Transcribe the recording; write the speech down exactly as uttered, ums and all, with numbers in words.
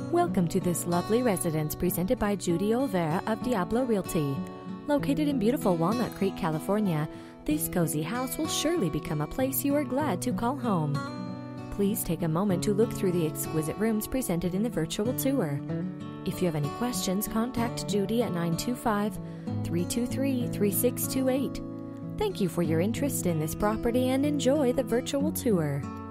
Welcome to this lovely residence presented by Judy Olvera of Diablo Realty. Located in beautiful Walnut Creek, California, this cozy house will surely become a place you are glad to call home. Please take a moment to look through the exquisite rooms presented in the virtual tour. If you have any questions, contact Judy at nine two five, three two three, three six two eight. Thank you for your interest in this property and enjoy the virtual tour.